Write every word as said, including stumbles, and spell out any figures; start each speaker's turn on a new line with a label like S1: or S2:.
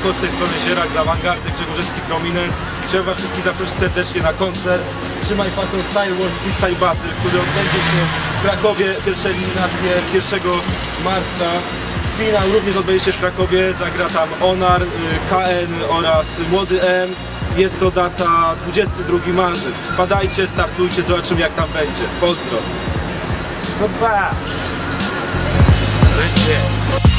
S1: Siemanko, z tej strony Sierak z Awangardy, Grzegorzewski Prominent. Chciałem was wszystkich zaprosić serdecznie na koncert Trzymaj Fason Style World Freestyle Battle, który odbędzie się w Krakowie. Pierwsze eliminacje pierwszego marca. Finał również odbędzie się w Krakowie. Zagra tam Onar, K N oraz Młody M. Jest to data dwudziesty drugi marzec. Wpadajcie, startujcie, zobaczymy jak tam będzie. Pozdro.
S2: Super!